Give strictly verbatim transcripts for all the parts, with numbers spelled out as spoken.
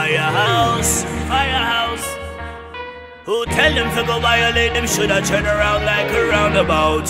Firehouse, Firehouse. Who tell them to go violate them shoulda turn around like a roundabout.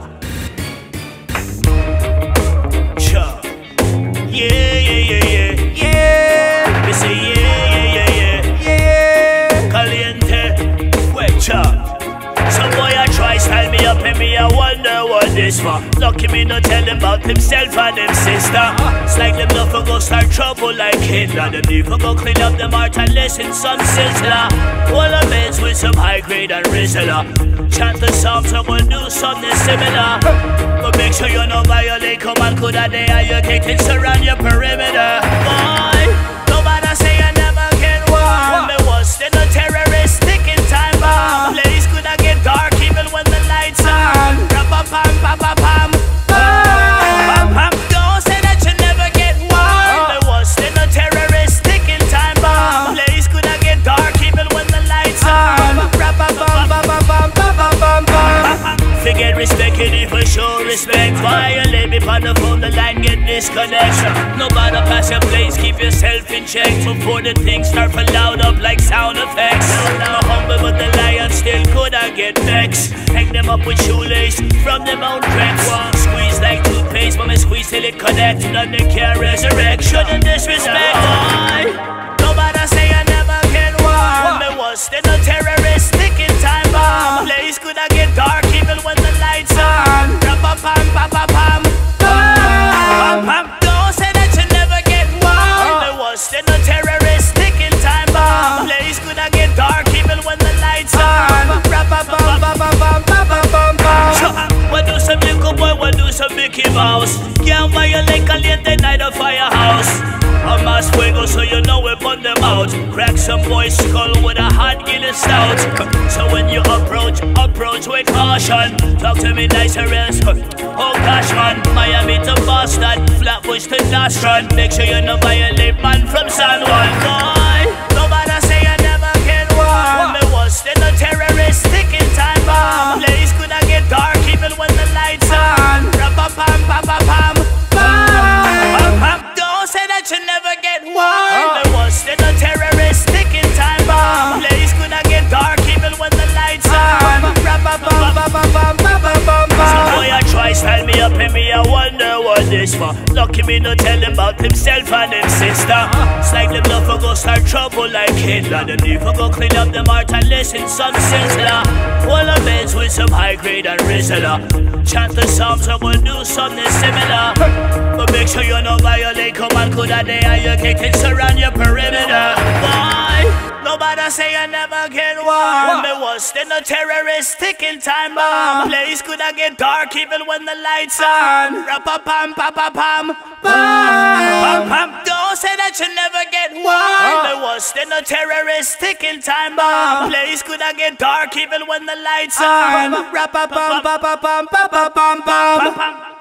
Cha. Yeah, yeah, yeah, yeah, yeah. We say yeah, yeah, yeah, yeah, yeah. Caliente, wait, cha. Some boy I try style me up and me I wonder what this for. Lucky me no tell them about himself and them sister. It's like them not for go start trouble like Hitler. Them need for go clean up them heart and listen some silsila. All the men's with some high grade and rizzler. Chant the songs so go do something similar. But make sure you no violate command could a day and you kicking surround your perimeter. Boy, nobody say I never can warm. Me was still a terrorist ticking time bomb. Ladies could I get dark even when the lights on. Pam pam pam pam pam pam pam. Don't say that you never get warm. There was still a terrorist ticking time bomb. Ladies could I get dark even when the lights on. Pam pam pam pam pam pam pam pam. Forget respect, you need for sure respect. Violate me on the phone, the line get disconnection. Nobody pass your place, keep yourself in check before the things start to loud up like sound effects. I'm humble but the lion still could I get vexed. Hang them up with shoelace from them own tracks. Squeeze like toothpaste, but me squeeze till it connect. None they can resurrect, shouldn't disrespect. Boy, nobody say I never can warm. Me was still a terrorist ticking time bomb. Place could I get dark even when the lights on. Pam pam pam pam pam pam pam. Don't say that you never get warm. There was still a terrorist ticking time bomb. Place could I get dark even when the lights on. Pam pam pam pam pam pam pam pam. We'll do some little boy, we'll do some Mickey Mouse. Can't violate caliente night of Firehouse. A mass fuego so you know we put them out. Crack some boy's skull with a hot Guinness stout. So when you approach, approach with caution. Talk to me nice or else, oh gosh man. Miami to Boston, Flatbush to Nostron. Make sure you no violate man from San Juan. Boy, nobody say I never can warm. Me was still a terrorist ticking time bomb. Ladies could I get dark even when the lights on. Pam pam pam pam pam pam pam. Don't say that you never get warm. There was still a terrorist ticking time bomb. Ladies could I get dark even when the lights on. Pam pam pam pam pam pam pam pam. Some boy I try style me up and me I wonder what this for. Lucky me no tell him about himself and him sister. It's like them love for go start trouble like Hitler. Them need for go clean up them heart and listen some silsila. All the men's with some high grade and rizzler. Chant the psalms so go do something similar. But make sure you no violate command could a day and you kicking surround your perimeter. Boy, nobody say I never get warm. Me was still a terrorist ticking time bomb. Place could I get dark even when the lights on. Pam pam pam pam pam pam pam. Don't say that you never get warm. Me was still a terrorist ticking time bomb. Place could I get dark even when the lights on. Pam pam pam pam pam pam pam pam pam.